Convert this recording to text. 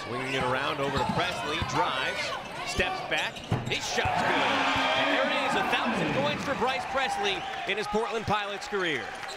Winging it around over to Pressley, drives, steps back, his shot's good. And there it is, 1,000 points for Bryce Pressley in his Portland Pilots career.